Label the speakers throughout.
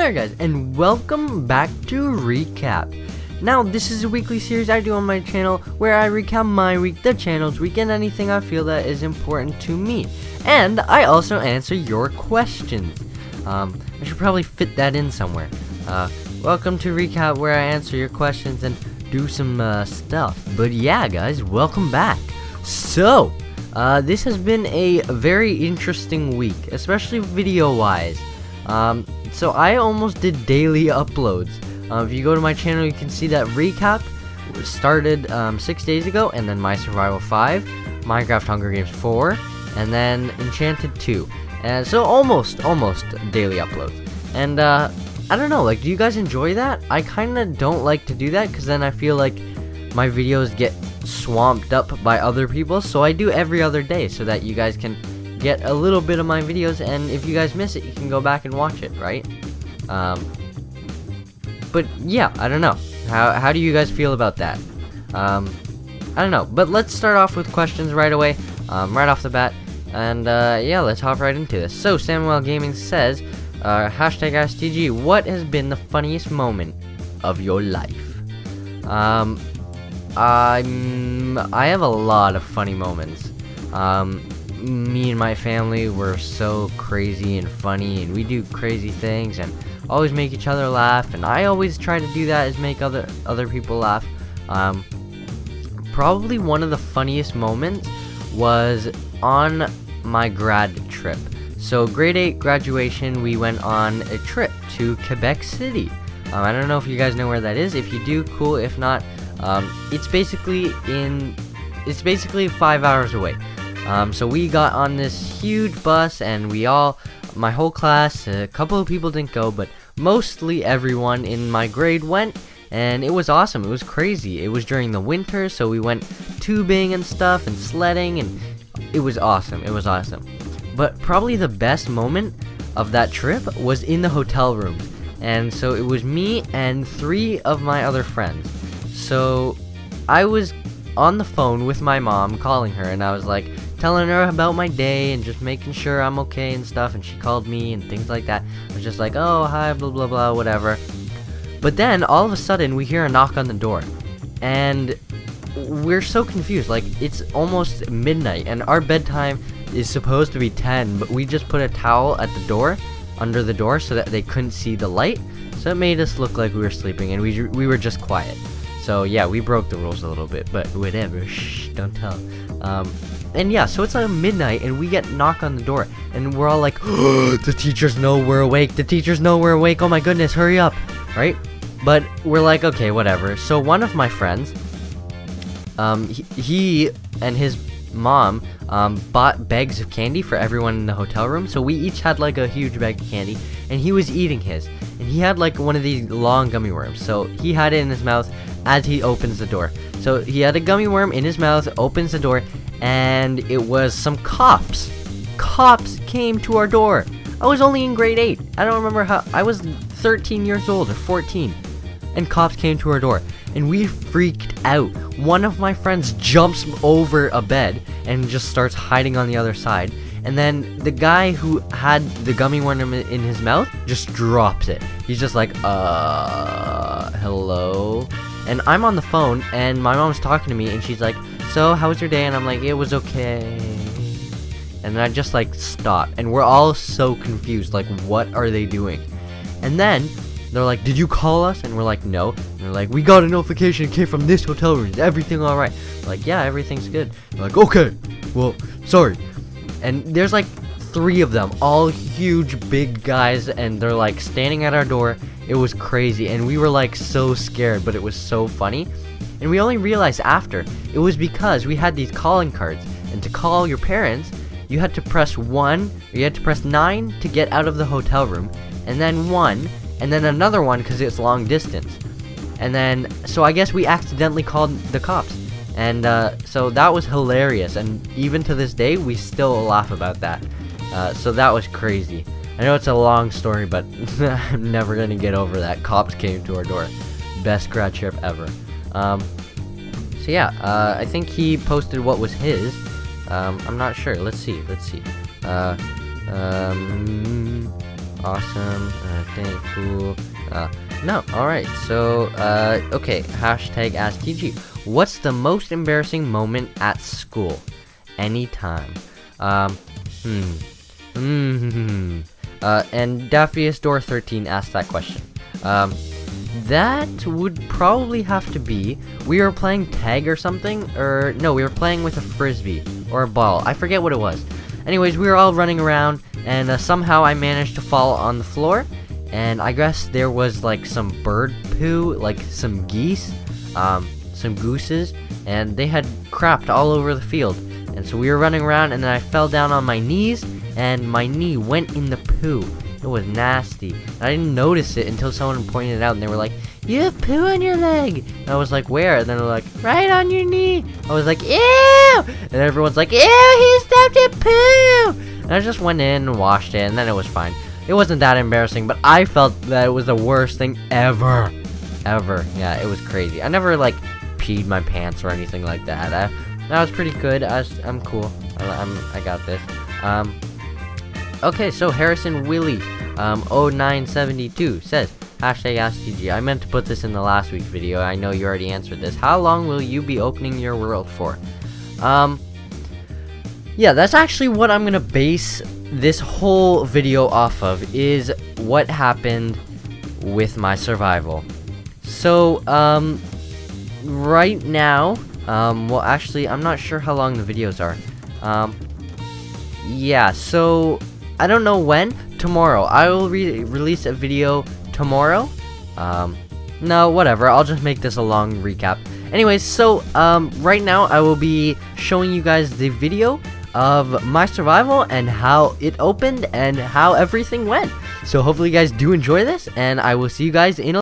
Speaker 1: there guys, and welcome back to Recap. Now this is a weekly series I do on my channel where I recap my week, the channel's week, and anything I feel that is important to me. And I also answer your questions. I should probably fit that in somewhere. Welcome to Recap, where I answer your questions and do some stuff. But yeah guys, welcome back. So, this has been a very interesting week, especially video wise. So I almost did daily uploads. If you go to my channel, you can see that Recap started 6 days ago, and then My Survival 5, Minecraft Hunger Games 4, and then Enchanted 2. And so almost daily uploads. And I don't know, like, do you guys enjoy that? I kind of don't like to do that because then I feel like my videos get swamped up by other people. So I do every other day so that you guys can get a little bit of my videos, and if you guys miss it, you can go back and watch it, right? But yeah, I don't know. How do you guys feel about that? I don't know. But let's start off with questions right away, right off the bat. And yeah, let's hop right into this. So Samuel Gaming says, hashtag AskTG, what has been the funniest moment of your life? I have a lot of funny moments. Me and my family were so crazy and funny, and we do crazy things and always make each other laugh, and I always try to do that, is make other people laugh. Probably one of the funniest moments was on my grad trip. So grade 8 graduation, we went on a trip to Quebec City. I don't know if you guys know where that is. If you do, cool. If not, it's basically 5 hours away. So we got on this huge bus, and my whole class, a couple of people didn't go, but mostly everyone in my grade went, and it was awesome. It was crazy. It was during the winter, so we went tubing and stuff and sledding, and it was awesome. It was awesome. But probably the best moment of that trip was in the hotel room. And so it was me and 3 of my other friends. So I was on the phone with my mom, calling her, and I was like telling her about my day and just making sure I'm okay and stuff, and she called me and things like that. I was just like, oh, hi, blah blah blah, whatever. But then all of a sudden we hear a knock on the door, and we're so confused. Like, it's almost midnight and our bedtime is supposed to be 10, but we just put a towel at the door, under the door, so that they couldn't see the light, so it made us look like we were sleeping, and we were just quiet. So yeah, we broke the rules a little bit, but whatever, shh, don't tell. And yeah, so it's like midnight, and we get knock on the door, and we're all like, oh, the teachers know we're awake, the teachers know we're awake, oh my goodness, hurry up, right? But we're like, okay, whatever. So one of my friends, he and his mom bought bags of candy for everyone in the hotel room, so we each had like a huge bag of candy, and he was eating his, and he had like one of these long gummy worms, so he had it in his mouth as he opens the door. So he had a gummy worm in his mouth, opens the door, and it was some cops. Cops came to our door. I was only in grade 8. I don't remember how. I was 13 years old or 14. And cops came to our door. And we freaked out. One of my friends jumps over a bed and just starts hiding on the other side. And then the guy who had the gummy worm in his mouth just drops it. He's just like, hello? And I'm on the phone, and my mom's talking to me, and she's like, so, how was your day? And I'm like, it was okay. And then I just, like, stop. And we're all so confused, like, what are they doing? And then they're like, did you call us? And we're like, no. And they're like, we got a notification, it came from this hotel room. Is everything alright? Like, yeah, everything's good. They're like, okay, well, sorry. And there's, like, 3 of them, all huge, big guys, and they're, like, standing at our door. It was crazy, and we were, like, so scared, but it was so funny. And we only realized after, it was because we had these calling cards, and to call your parents, you had to press 1, or you had to press 9 to get out of the hotel room, and then 1, and then another 1 because it's long distance. And then, so I guess we accidentally called the cops, and so that was hilarious, and even to this day, we still laugh about that. So that was crazy. I know it's a long story, but I'm never gonna get over that. Cops came to our door. Best grad trip ever. So yeah, I think he posted what was his. I'm not sure. Let's see. Awesome. Thank cool. No. Alright, so, okay. Hashtag AskTG. What's the most embarrassing moment at school? Anytime. And Daphius Door 13 asked that question. That would probably have to be, we were playing tag or something, or no, we were playing with a frisbee or a ball. I forget what it was. Anyways, we were all running around, and somehow I managed to fall on the floor, and I guess there was like some bird poo, like some geese, some gooses, and they had crapped all over the field. And so we were running around, and then I fell down on my knees, and my knee went in the poo. It was nasty. I didn't notice it until someone pointed it out, and they were like, "You have poo on your leg." And I was like, "Where?" And then they're like, "Right on your knee." I was like, "Ew!" And everyone's like, "Ew, he stepped in poo!" And I just went in and washed it, and then it was fine. It wasn't that embarrassing, but I felt that it was the worst thing ever. Ever. Yeah, it was crazy. I never, like, peed my pants or anything like that. That was pretty good. I'm cool. I got this. Okay, so Harrison Willie 0972 says, hashtag AskTG. I meant to put this in the last week's video. I know you already answered this. How long will you be opening your world for? Yeah, that's actually what I'm gonna base this whole video off of, is what happened with my survival. So, right now, well, actually, I'm not sure how long the videos are. Yeah, so I don't know when. Tomorrow. I will release a video tomorrow. No, whatever. I'll just make this a long recap. Anyways, so, right now I will be showing you guys the video of my survival and how it opened and how everything went. So hopefully you guys do enjoy this, and I will see you guys in a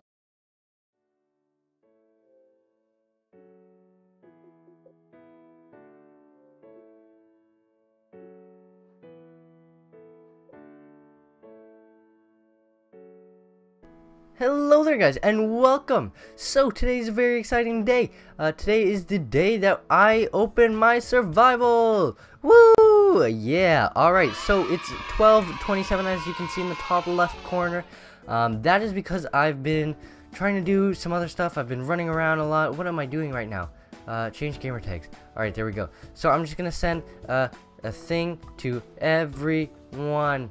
Speaker 1: Hello there guys, and welcome! So today's a very exciting day. Today is the day that I open my survival! Woo! Yeah, alright, so it's 12:27 as you can see in the top left corner. That is because I've been trying to do some other stuff. I've been running around a lot. What am I doing right now? Change gamer tags. Alright, there we go. So I'm just gonna send a thing to everyone.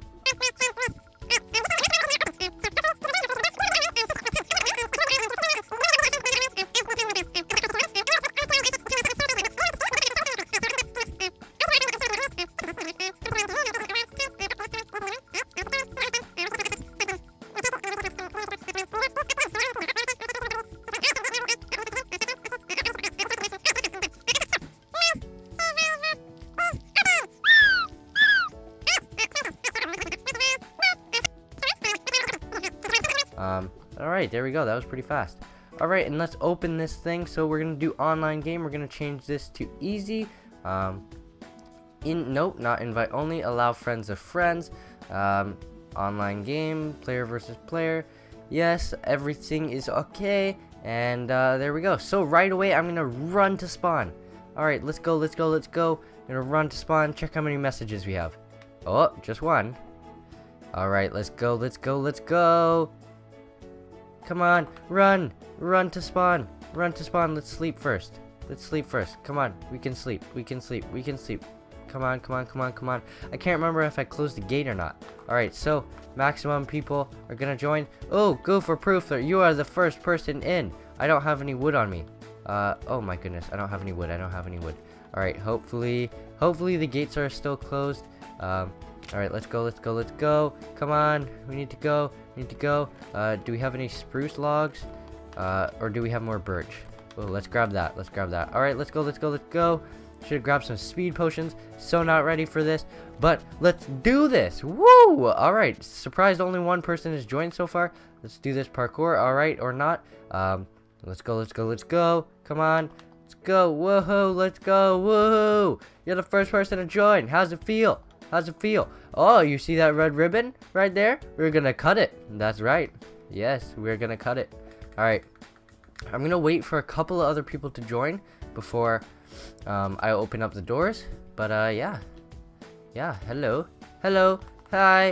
Speaker 1: Alright, there we go. That was pretty fast. Alright, and let's open this thing. So we're gonna do online game. We're gonna change this to easy. Nope, not invite only. Allow friends of friends. Online game, player versus player. Yes, everything is okay. And there we go. So right away, I'm gonna run to spawn. Alright, let's go, let's go, let's go. I'm gonna run to spawn. Check how many messages we have. Oh, just one. Alright, let's go, let's go, let's go. Come on, run! Run to spawn! Run to spawn, let's sleep first. Let's sleep first. Come on, we can sleep, we can sleep, we can sleep. Come on, come on, come on, come on. I can't remember if I closed the gate or not. Alright, so, maximum people are gonna join. Oh, go for proof that you are the first person in. I don't have any wood on me. Oh my goodness, I don't have any wood, I don't have any wood. Alright, hopefully the gates are still closed. Alright, let's go, let's go, let's go. Come on, we need to go, we need to go. Do we have any spruce logs? Or do we have more birch? Oh, let's grab that, let's grab that. Alright, let's go, let's go, let's go. Should grab some speed potions. So not ready for this, but let's do this. Woo! Alright, surprised only one person has joined so far. Let's do this parkour, alright, or not. Let's go, let's go, let's go. Come on, let's go. Woohoo, let's go, woohoo! You're the first person to join. How's it feel? How's it feel? Oh, you see that red ribbon right there? We're gonna cut it. That's right. Yes, we're gonna cut it. Alright. I'm gonna wait for a couple of other people to join before I open up the doors. But yeah. Yeah, hello. Hello. Hi.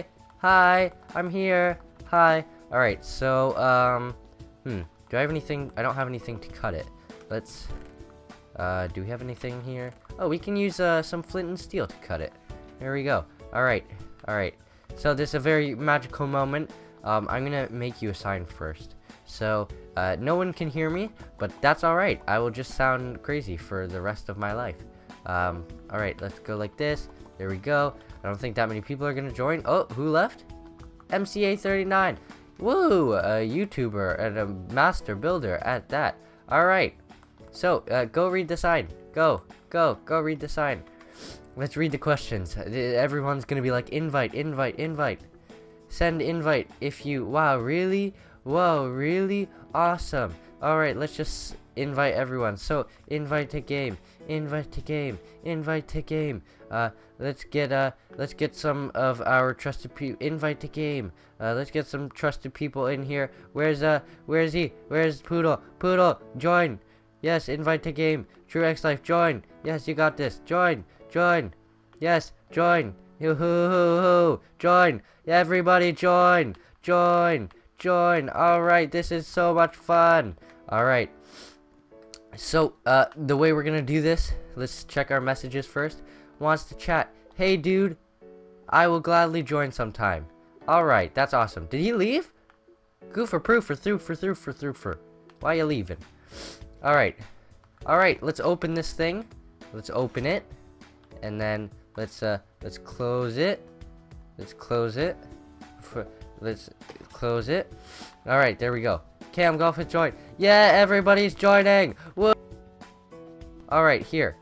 Speaker 1: Hi, I'm here. Hi. Alright, so, do I have anything? I don't have anything to cut it. Let's, do we have anything here? Oh, we can use, some flint and steel to cut it. There we go. Alright, alright. So, this is a very magical moment. I'm gonna make you a sign first. So, no one can hear me, but that's alright. I will just sound crazy for the rest of my life. Alright, let's go like this. There we go. I don't think that many people are gonna join. Oh, who left? MCA39. Woo! A YouTuber and a master builder at that. Alright. So, go read the sign. Go read the sign. Let's read the questions. Everyone's gonna be like, invite, invite, invite. Send invite if you... Wow, really? Whoa, really? Awesome. Alright, let's just invite everyone. So, invite to game. Invite to game. Invite to game. Let's get some of our trusted people. Invite to game. Let's get some trusted people in here. Where's he? Where's Poodle? Poodle, join. Yes, invite to game. True X Life, join. Yes, you got this. Join. Join. Yes, join. Hoo-hoo-hoo-hoo. Join. Everybody join. Join. Join. Alright, this is so much fun. Alright. So, the way we're gonna do this, let's check our messages first. Wants to chat. Hey, dude. I will gladly join sometime. Alright, that's awesome. Did he leave? Goofer, proofer, through. Why you leaving? Alright. Alright, let's open this thing. Let's open it. And then, let's close it. Let's close it. Let's close it. Alright, there we go. Cam Golf has joined. Yeah, everybody's joining. Whoa. Alright, here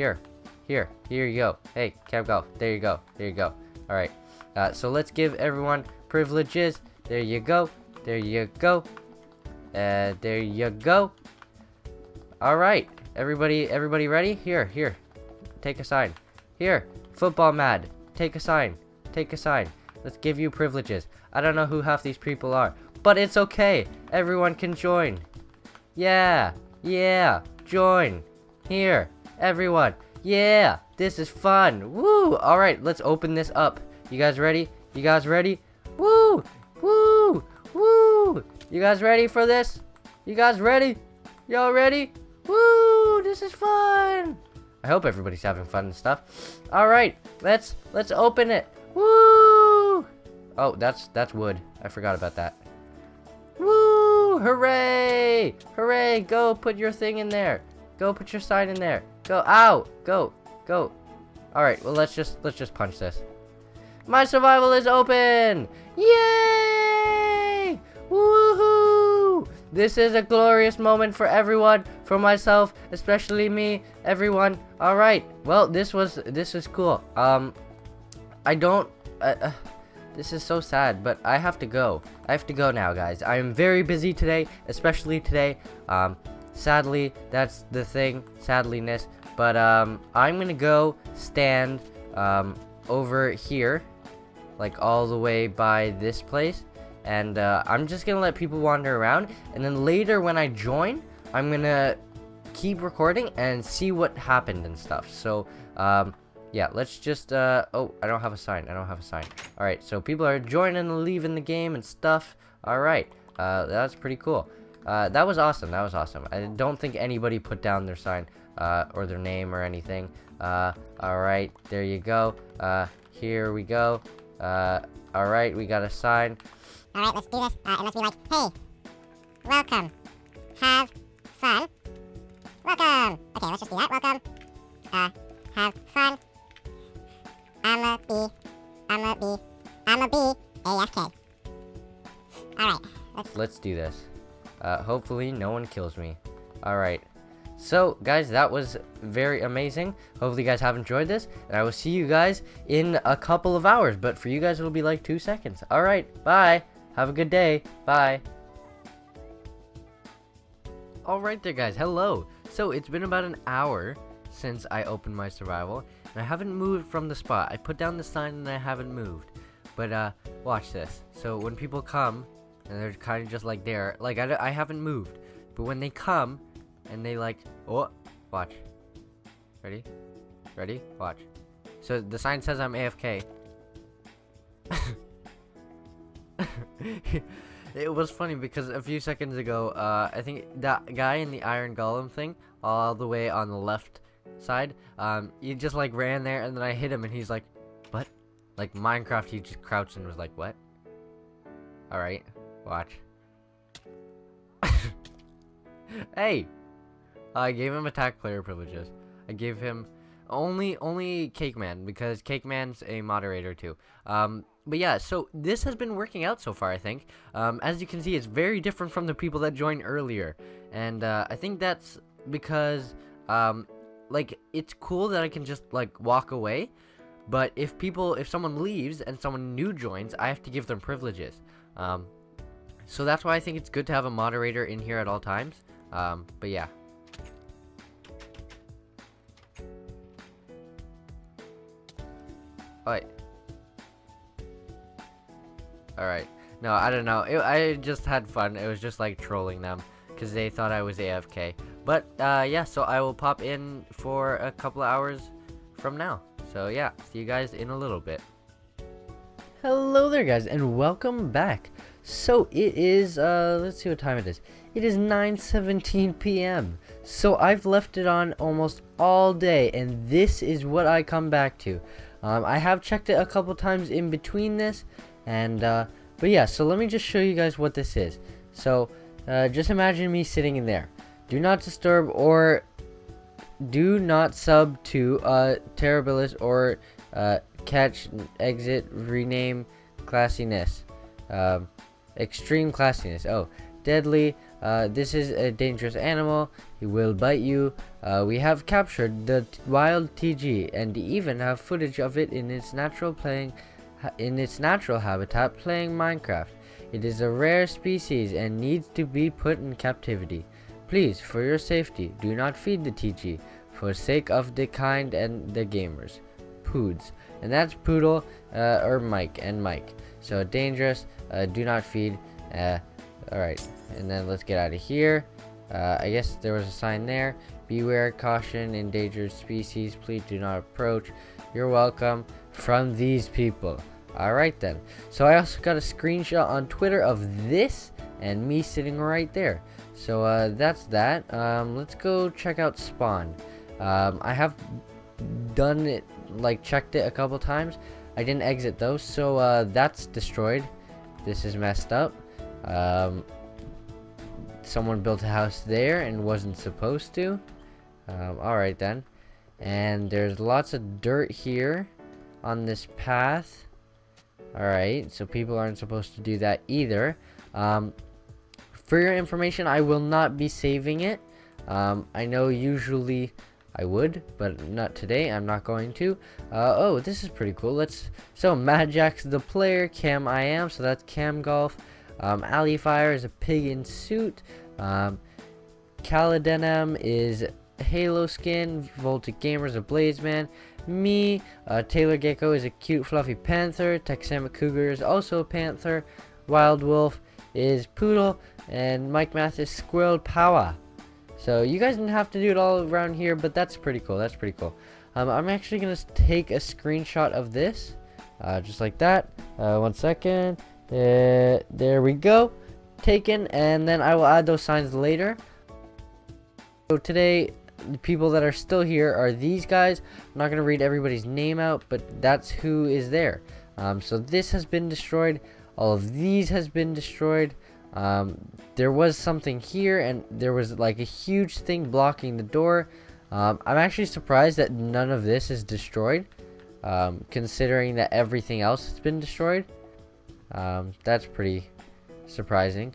Speaker 1: you go. Hey, Cam Golf. There you go. Alright. So let's give everyone privileges. There you go. There you go. There you go. Alright. Everybody ready? Here. Take a sign. Here. Football mad. Take a sign. Let's give you privileges. I don't know who half these people are, but it's okay. Everyone can join. Yeah. Join. Here. Everyone. Yeah. This is fun. Woo. Alright, let's open this up. You guys ready? Woo. You guys ready for this? You guys ready? Y'all ready? Woo. This is fun. I hope everybody's having fun and stuff. Alright. Let's open it. Woo. Oh, that's wood. I forgot about that. Woo! Hooray! Hooray! Go put your thing in there. Go put your sign in there. Go. Ow! Go. Alright, well let's just punch this. My survival is open! Yay! Woohoo! This is a glorious moment for everyone, for myself, especially me, everyone. Alright, well this was cool. This is so sad, but I have to go. I have to go now, guys. I am very busy today, especially today. Sadly, that's the thing, sadliness. But, I'm gonna go stand, over here, like all the way by this place. And, I'm just gonna let people wander around. And then later when I join, I'm gonna keep recording and see what happened and stuff. So, yeah, let's just, oh, I don't have a sign. Alright, so people are joining and leaving the game and stuff. Alright, that's pretty cool. That was awesome. I don't think anybody put down their sign, or their name or anything. Alright, there you go. Here we go. Alright, we got a sign.
Speaker 2: Alright, let's do this. It must be like, hey, welcome. Have fun. Welcome. Okay, let's just do that. Welcome. Have fun. I'ma be AFK. Alright.
Speaker 1: Let's do this. Hopefully no one kills me. Alright. So, guys, that was very amazing. Hopefully you guys have enjoyed this. And I will see you guys in a couple of hours. But for you guys, it'll be like 2 seconds. Alright, bye. Have a good day. Bye. Alright there, guys. Hello. So, it's been about an hour since I opened my survival. And I haven't moved from the spot. I put down the sign and I haven't moved. But, watch this. So, when people come, and they're kind of just like there, like, I haven't moved. But when they come, and they like, oh, watch. Ready? Watch. So, the sign says I'm AFK. It was funny because a few seconds ago, I think that guy in the iron golem thing, all the way on the left side, he just like ran there, and then I hit him, and he's like, "What?" Like Minecraft, he just crouched and was like, "What?" All right, watch. Hey, I gave him attack player privileges. I gave him only Cake Man, because Cake Man's a moderator too. But yeah, so this has been working out so far, I think. As you can see, it's very different from the people that joined earlier, and I think that's because like, it's cool that I can just like walk away, but if someone leaves and someone new joins, I have to give them privileges. So that's why I think it's good to have a moderator in here at all times. But yeah. Alright. No, I don't know. I just had fun. It was just like trolling them because they thought I was AFK. But yeah, so I will pop in for a couple of hours from now. So yeah, see you guys in a little bit. Hello there, guys, and welcome back. So it is, let's see what time it is. It is 9:17 p.m. So I've left it on almost all day, and this is what I come back to. I have checked it a couple times in between this, and but yeah, so let me just show you guys what this is. So just imagine me sitting in there. Do not disturb or do not sub to Terribilis or catch, exit, rename, classiness, extreme classiness. Oh, deadly. This is a dangerous animal. He will bite you. We have captured the wild TG and even have footage of it in its natural habitat playing Minecraft. It is a rare species and needs to be put in captivity. Please, for your safety, do not feed the TG, for sake of the kind and the gamers. Poods. And that's Poodle, or Mike, and Mike. So dangerous, do not feed. Alright, and then let's get out of here. I guess there was a sign there. Beware, caution, endangered species, please do not approach. You're welcome from these people. Alright then. So I also got a screenshot on Twitter of this and me sitting right there. So that's that. Let's go check out spawn. I have done it, like checked it a couple times. I didn't exit though, so that's destroyed. This is messed up. Someone built a house there and wasn't supposed to. Alright then. And there's lots of dirt here on this path. Alright, so people aren't supposed to do that either. For your information, I will not be saving it. I know usually I would, but not today. I'm not going to. Oh, this is pretty cool. So Madjack's the player, Cam I am, so that's Cam Golf. Alifire is a pig in suit. Caladenim is Halo skin. Voltic Gamer is a Blazeman. Me, Taylor Gecko is a cute fluffy panther. Texamic Cougar is also a panther. Wild Wolf is Poodle, and Mike Math is Squirrel Power. So you guys didn't have to do it all around here, but that's pretty cool. That's pretty cool. I'm actually gonna take a screenshot of this, just like that. 1 second. There we go. Taken, and then I will add those signs later. So today, the people that are still here are these guys. I'm not gonna read everybody's name out, but that's who is there. So this has been destroyed. All of these has been destroyed. There was something here, and there was like a huge thing blocking the door. I'm actually surprised that none of this is destroyed, considering that everything else has been destroyed. That's pretty surprising.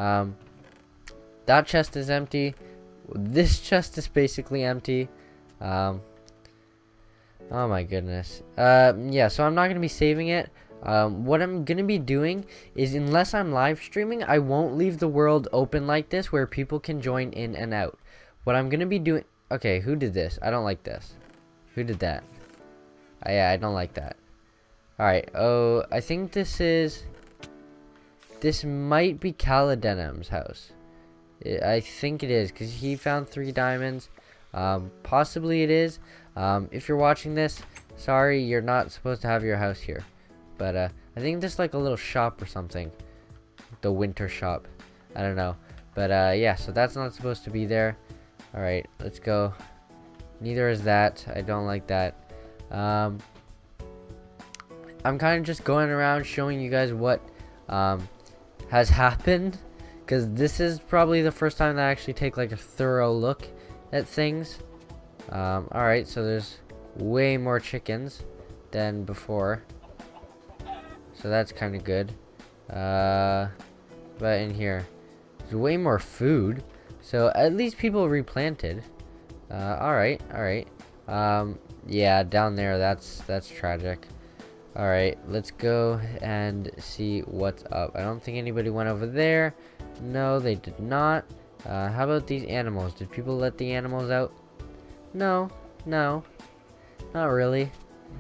Speaker 1: That chest is empty. This chest is basically empty. Oh my goodness. Yeah, so I'm not going to be saving it. What I'm going to be doing is, unless I'm live streaming, I won't leave the world open like this where people can join in and out. What I'm going to be doing... Okay, who did this? I don't like this. Who did that? Yeah, I don't like that. Alright, oh, I think this is... This might be Caladenim's house. I think it is, because he found 3 diamonds. Possibly it is. If you're watching this, sorry, you're not supposed to have your house here. But I I think this is like a little shop or something. The winter shop. I don't know. But yeah, so that's not supposed to be there. Alright, let's go. Neither is that. I don't like that. I'm kind of just going around showing you guys what has happened, because this is probably the first time that I actually take like a thorough look at things. Alright, so there's way more chickens than before, so that's kind of good. But in here there's way more food, so at least people replanted. Alright. Yeah, down there, that's tragic. Alright, let's go and see what's up. I don't think anybody went over there. No, they did not. How about these animals? Did people let the animals out? No, not really.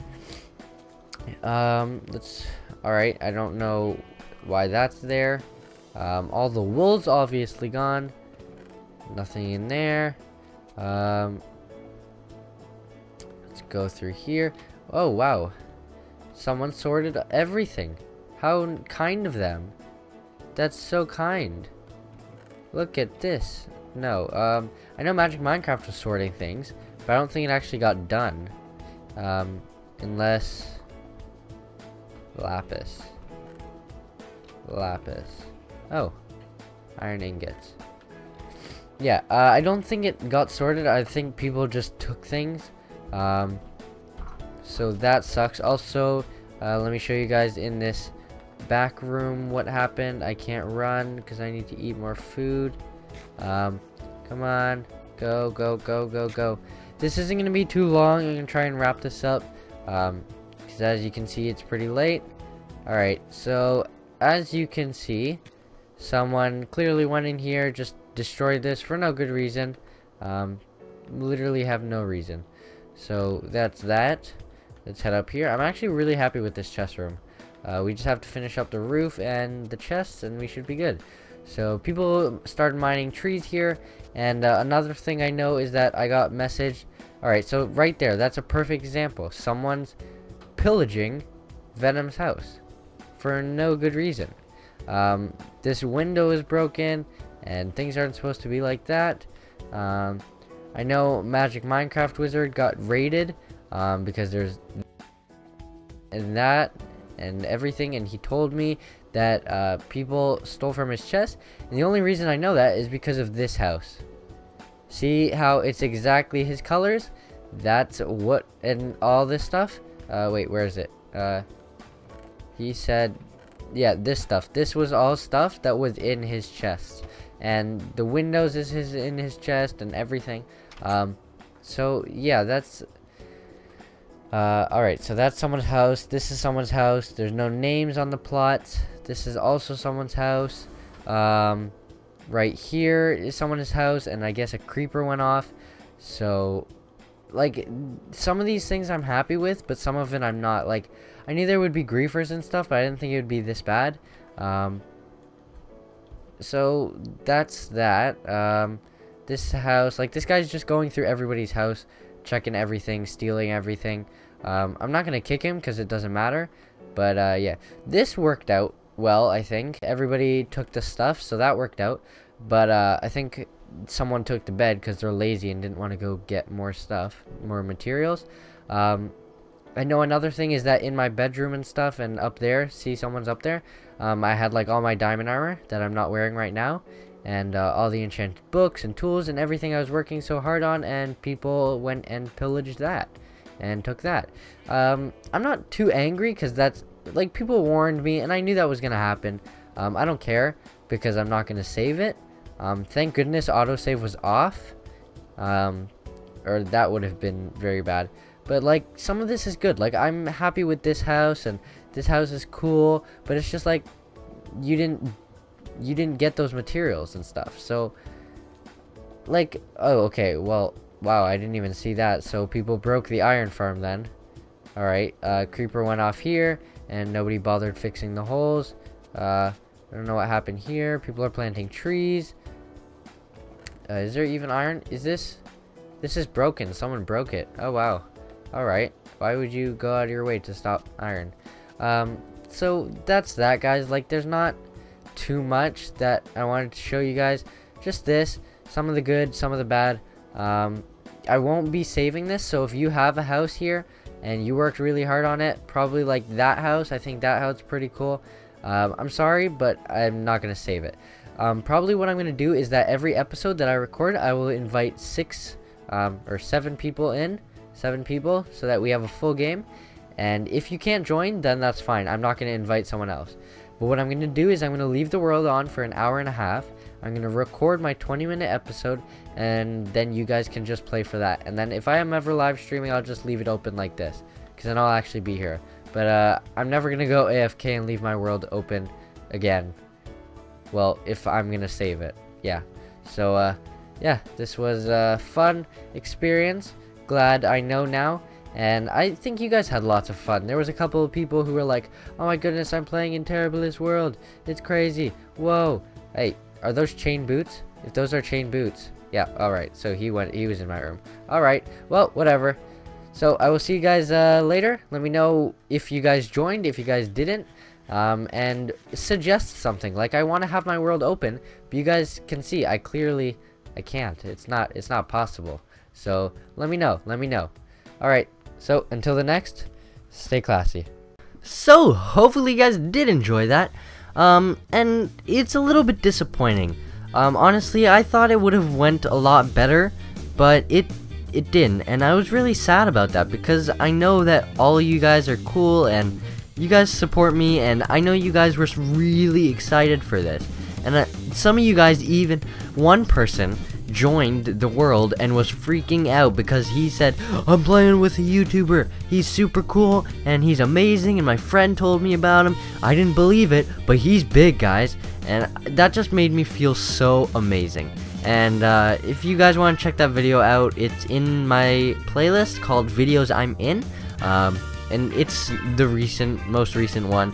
Speaker 1: Alright, I don't know why that's there. All the wool's obviously gone. Nothing in there. Let's go through here. Oh, wow. Someone sorted everything. How kind of them. That's so kind. Look at this. No, I know Magic Minecraft was sorting things, but I don't think it actually got done. Unless... Lapis. Oh. Iron ingots. Yeah, I don't think it got sorted. I think people just took things. So that sucks. Also, let me show you guys in this back room what happened. I can't run because I need to eat more food. Come on. Go. This isn't going to be too long. I'm going to try and wrap this up. Because as you can see, it's pretty late. Alright, so as you can see, someone clearly went in here, just destroyed this for no good reason. Literally have no reason. So that's that. Let's head up here. I'm actually really happy with this chest room. We just have to finish up the roof and the chests, and we should be good. So people started mining trees here, and another thing I know is that I got message. Alright, so right there, that's a perfect example. Someone's pillaging Venom's house for no good reason. This window is broken, and things aren't supposed to be like that. I know Magic Minecraft Wizard got raided because there's that and everything, and he told me that people stole from his chest, and the only reason I know that is because of this house. See how it's exactly his colors? That's what, and all this stuff. Wait, where is it? He said, yeah, this stuff. This was all stuff that was in his chest, and the windows is in his chest and everything. So yeah, that's alright, so that's someone's house. This is someone's house. There's no names on the plots. This is also someone's house. Right here is someone's house, and I guess a creeper went off. So like, some of these things I'm happy with, but some of it I'm not. Like, I knew there would be griefers and stuff, but I didn't think it would be this bad. So that's that. This house, like, this guy's just going through everybody's house, checking everything, stealing everything. I'm not gonna kick him because it doesn't matter, but yeah, this worked out well. I think everybody took the stuff, so that worked out. But I think someone took the bed because they're lazy and didn't want to go get more stuff, more materials. I know another thing is that in my bedroom and stuff, and up there, see, someone's up there, I had like all my diamond armor that I'm not wearing right now, and all the enchanted books and tools and everything I was working so hard on, and people went and pillaged that and took that. I'm not too angry because that's, like, people warned me and I knew that was gonna happen. I don't care because I'm not gonna save it. Thank goodness autosave was off, or that would have been very bad. But like, some of this is good. Like, I'm happy with this house, and this house is cool, but it's just like, you didn't get those materials and stuff. So like, oh, okay, well, wow, I didn't even see that. So people broke the iron farm then. Alright, creeper went off here, and nobody bothered fixing the holes. I don't know what happened here. People are planting trees. Is there even iron? Is this is broken. Someone broke it. Oh wow. Alright, why would you go out of your way to stop iron? so that's that, guys. Like, there's not too much that I wanted to show you guys. Just this, some of the good, some of the bad. I won't be saving this, so if you have a house here and you worked really hard on it, probably like that house, I think that house is pretty cool. I'm sorry, but I'm not gonna save it. Probably what I'm gonna do is that every episode that I record, I will invite 6 or 7 people in, 7 people, so that we have a full game. And if you can't join, then that's fine. I'm not gonna invite someone else. But what I'm gonna do is I'm gonna leave the world on for an hour and a half. I'm gonna record my 20-minute episode, and then you guys can just play for that. And then if I am ever live streaming, I'll just leave it open like this, because then I'll actually be here. But I'm never gonna go AFK and leave my world open again. Well, if I'm gonna save it, yeah. So yeah, this was a fun experience. Glad I know now. And I think you guys had lots of fun. There was a couple of people who were like, oh my goodness, I'm playing in Terribilis World. It's crazy. Whoa. Hey, are those chain boots? If those are chain boots. Yeah, alright. So he was in my room. Alright. Well, whatever. So I will see you guys later. Let me know if you guys joined, if you guys didn't. And suggest something. Like, I want to have my world open, but you guys can see I can't. It's not possible. So let me know. Let me know. Alright. So, until the next, stay classy. So, hopefully you guys did enjoy that. And it's a little bit disappointing. Honestly, I thought it would have went a lot better, but it didn't. And I was really sad about that, because I know that all of you guys are cool, and you guys support me, and I know you guys were really excited for this. And some of you guys, even one person, joined the world and was freaking out because he said, I'm playing with a YouTuber, he's super cool and he's amazing, and my friend told me about him. I didn't believe it, but he's big, guys, and that just made me feel so amazing. And if you guys want to check that video out, it's in my playlist called Videos I'm In, and it's the most recent one.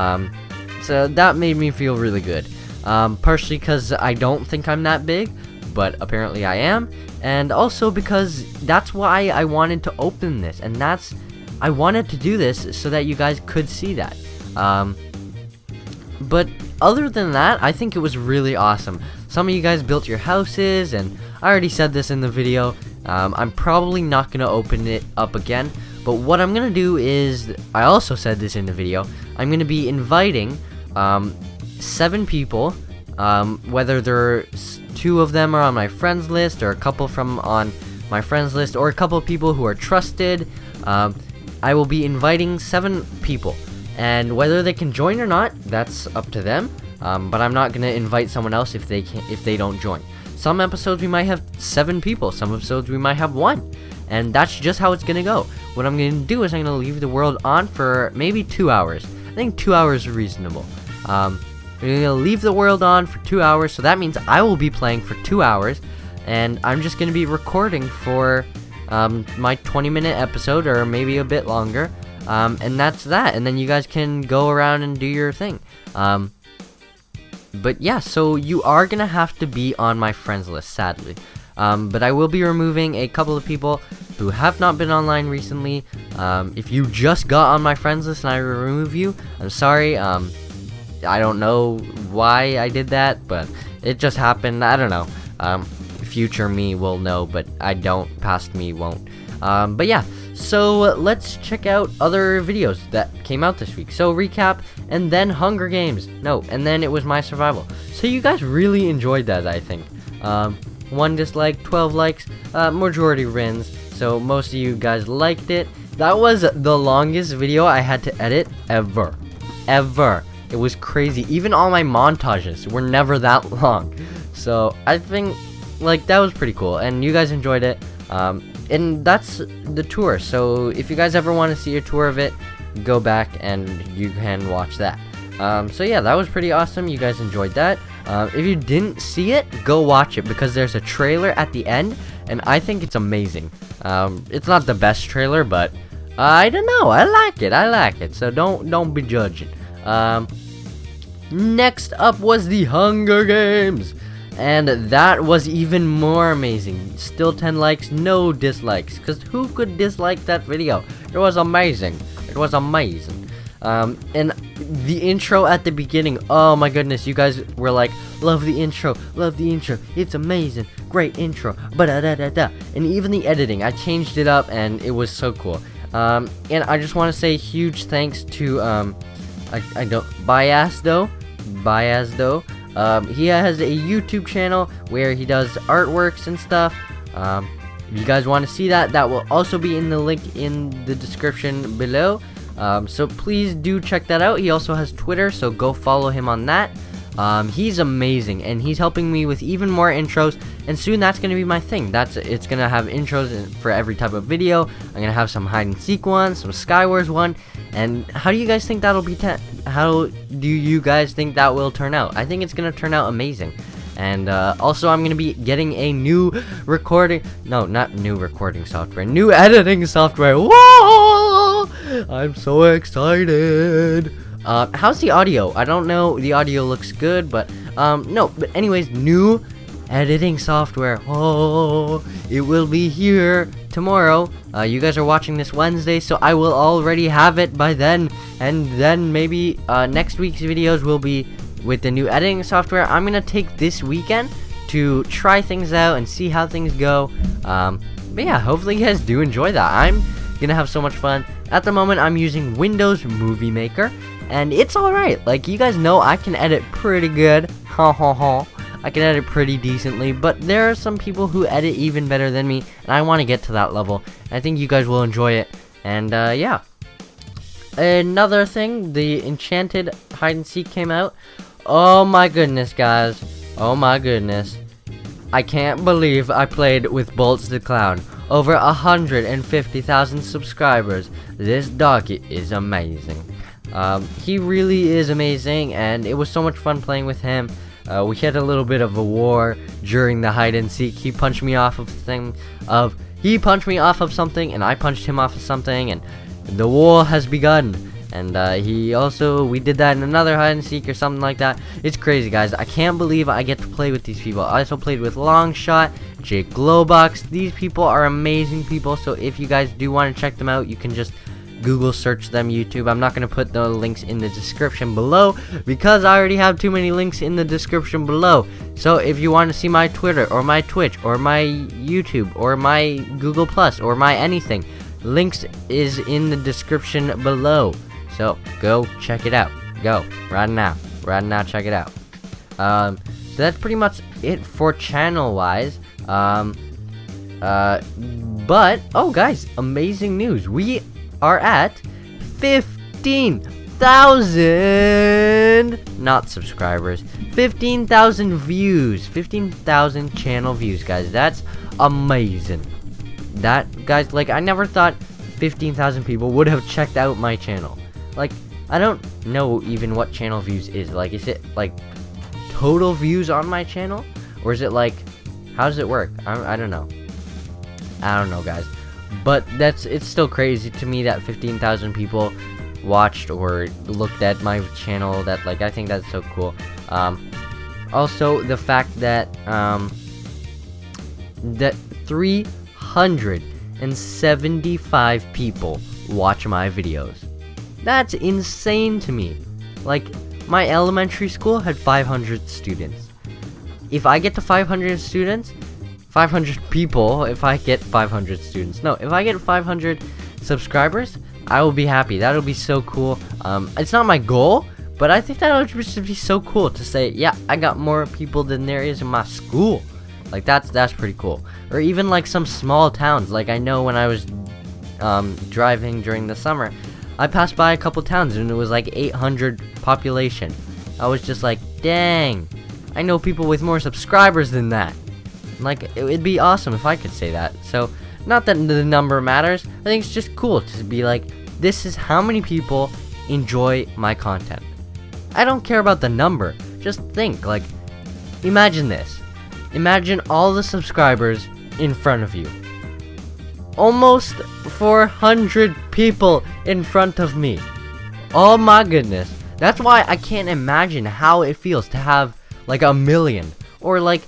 Speaker 1: So that made me feel really good, partially because I don't think I'm that big, but apparently I am, and also because that's why I wanted to open this, and I wanted to do this so that you guys could see that. But other than that, I think it was really awesome. Some of you guys built your houses, and I already said this in the video. I'm probably not gonna open it up again, but what I'm gonna do is, I also said this in the video, I'm gonna be inviting 7 people, whether they're 2 of them are on my friends list, or a couple from on my friends list, or a couple of people who are trusted. I will be inviting 7 people, and whether they can join or not, that's up to them. But I'm not gonna invite someone else if they don't join. Some episodes we might have 7 people, some episodes we might have 1, and that's just how it's gonna go. What I'm gonna do is I'm gonna leave the world on for maybe 2 hours. I think 2 hours is reasonable. We're gonna leave the world on for 2 hours, so that means I will be playing for 2 hours, and I'm just gonna be recording for my 20-minute episode, or maybe a bit longer, and that's that. And then you guys can go around and do your thing. But yeah, so you are gonna have to be on my friends list, sadly. But I will be removing a couple of people who have not been online recently. If you just got on my friends list and I remove you, I'm sorry. I don't know why I did that, but it just happened. I don't know. Future me will know, but I don't. Past me won't. But yeah, so let's check out other videos that came out this week. So recap, and then Hunger Games. No, and then it was my survival. So you guys really enjoyed that, I think. 1 dislike, 12 likes, majority wins. So most of you guys liked it. That was the longest video I had to edit ever. It was crazy. Even all my montages were never that long. So I think, like, that was pretty cool, and you guys enjoyed it. And that's the tour. So if you guys ever want to see a tour of it, go back and you can watch that. So yeah, that was pretty awesome. You guys enjoyed that. If you didn't see it, go watch it, because there's a trailer at the end, and I think it's amazing. It's not the best trailer, but I don't know. I like it. So don't be judging. Next up was the Hunger Games, and that was even more amazing. Still 10 likes, no dislikes, because who could dislike that video? It was amazing. And the intro at the beginning, oh my goodness, you guys were like, love the intro, it's amazing, great intro, ba-da-da-da-da. And even the editing, I changed it up and it was so cool. And I just want to say huge thanks to Bayazdo. He has a YouTube channel where he does artworks and stuff. If you guys want to see that, that will also be in the link in the description below. So please do check that out. He also has Twitter, so go follow him on that. He's amazing, and he's helping me with even more intros, and soon that's going to be my thing. It's going to have intros for every type of video. I'm going to have some hide and seek ones, some Skywars one, and how do you guys think that'll be how do you guys think that will turn out? I think it's going to turn out amazing. And also I'm going to be getting a new new editing software. Whoa! I'm so excited. How's the audio? I don't know. The audio looks good, but no. But anyways, new editing software. Oh, it will be here tomorrow. You guys are watching this Wednesday, so I will already have it by then. And then maybe next week's videos will be with the new editing software. I'm gonna take this weekend to try things out and see how things go. But yeah, hopefully you guys do enjoy that. I'm gonna have so much fun. At the moment, I'm using Windows Movie Maker, and it's alright. Like, you guys know I can edit pretty good. Ha ha ha. I can edit pretty decently, but there are some people who edit even better than me, and I want to get to that level. I think you guys will enjoy it. And yeah. Another thing, the Enchanted Hide and Seek came out. Oh my goodness, guys. Oh my goodness. I can't believe I played with Bolts the Clown. Over 150,000 subscribers. This dog is amazing. He really is amazing, and it was so much fun playing with him. We had a little bit of a war during the hide and seek. He punched me off of something, and I punched him off of something, and the war has begun. And we did that in another hide and seek or something like that. It's crazy, guys. I can't believe I get to play with these people. I also played with Longshot, Jake Glowbox. These people are amazing people. So if you guys do want to check them out, you can just Google search them, YouTube. I'm not going to put the links in the description below because I already have too many links in the description below. So if you want to see my Twitter or my Twitch or my YouTube or my Google Plus or my anything, links is in the description below. So go check it out. Go right now. Check it out. So that's pretty much it for channel wise. But oh guys, amazing news. We are at 15,000 not subscribers, 15,000 views, 15,000 channel views, guys. That's amazing. That, guys, like, I never thought 15,000 people would have checked out my channel. Like, I don't know even what channel views is. Like, is it like total views on my channel, or is it like, how does it work? I don't know. I don't know, guys. But it's still crazy to me that 15,000 people watched or looked at my channel. That, like, I think that's so cool. Also the fact that that 375 people watch my videos. That's insane to me. Like, my elementary school had 500 students. If I get to 500 students, 500 people, if I get 500 students, no, if I get 500 subscribers, I will be happy. That'll be so cool. It's not my goal, but I think that would just be so cool to say, yeah, I got more people than there is in my school. Like, that's pretty cool. Or even like some small towns. Like, I know when I was driving during the summer, I passed by a couple towns and it was like 800 population. I was just like, dang, I know people with more subscribers than that. Like, it would be awesome if I could say that. So, not that the number matters. I think it's just cool to be like, this is how many people enjoy my content. I don't care about the number. Just think, like, imagine this. Imagine all the subscribers in front of you. Almost 400 people in front of me. Oh my goodness. That's why I can't imagine how it feels to have like 1 million. Or like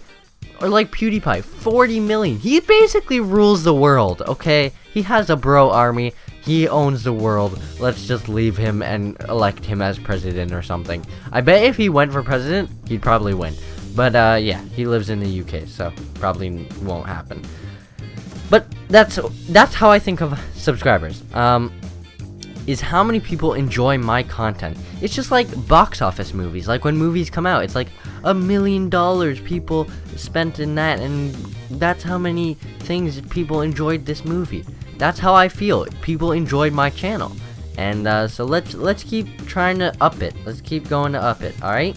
Speaker 1: PewDiePie, 40 million. He basically rules the world, okay? He has a bro army. He owns the world. Let's just leave him and elect him as president or something. I bet if he went for president, he'd probably win. But yeah, he lives in the UK, so probably won't happen. But that's how I think of subscribers. Is how many people enjoy my content. It's just like box office movies. Like when movies come out, it's like $1 million people spent in that, and that's how many things people enjoyed this movie. That's how I feel. People enjoyed my channel, and so let's keep trying to up it. Let's keep going to up it. All right.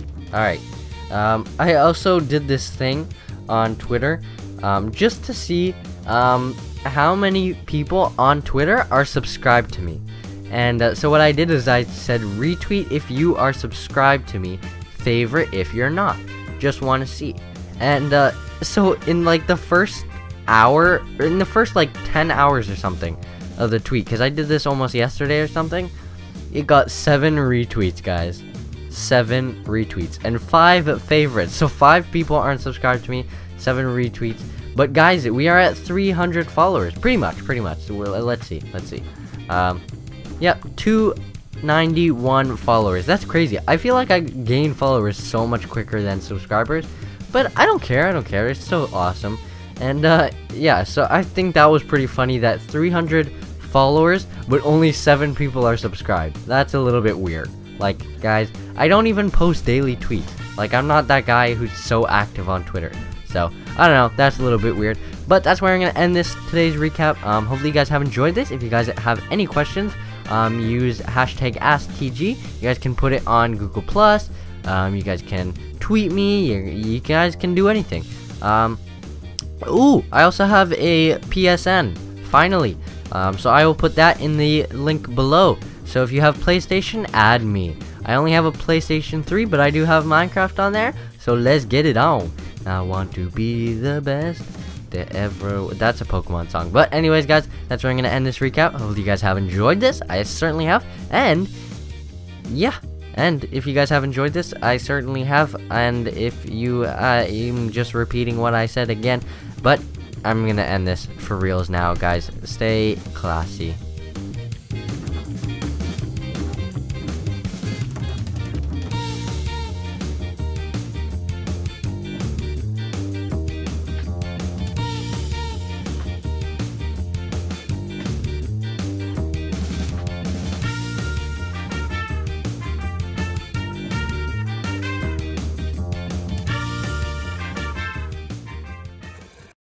Speaker 1: I also did this thing on Twitter, just to see how many people on Twitter are subscribed to me. And so what I did is I said retweet if you are subscribed to me, favorite if you're not. Just want to see. And so in like the first hour, in the first like 10 hours or something of the tweet, because I did this almost yesterday or something, it got 7 retweets, guys. 7 retweets and 5 favorites. So 5 people aren't subscribed to me, 7 retweets. But guys, we are at 300 followers, pretty much. Let's see. Yep, 291 followers. That's crazy. I feel like I gain followers so much quicker than subscribers, but I don't care. It's so awesome. And yeah, so I think that was pretty funny that 300 followers, but only 7 people are subscribed. That's a little bit weird. Like, guys, I don't even post daily tweets. Like, I'm not that guy who's so active on Twitter. So, I don't know, that's a little bit weird. But that's where I'm going to end today's recap. Hopefully you guys have enjoyed this. If you guys have any questions, use hashtag AskTG. You guys can put it on Google+. You guys can tweet me. You guys can do anything. Ooh, I also have a PSN, finally. So I will put that in the link below. So if you have PlayStation, add me. I only have a PlayStation 3, but I do have Minecraft on there. So let's get it on. I want to be the best that ever. That's a Pokemon song. But anyways, guys, that's where I'm going to end this recap. Hopefully you guys have enjoyed this. I certainly have. And yeah. And if you guys have enjoyed this, I certainly have. And if you, I'm just repeating what I said again. But I'm going to end this for reals now, guys. Stay classy.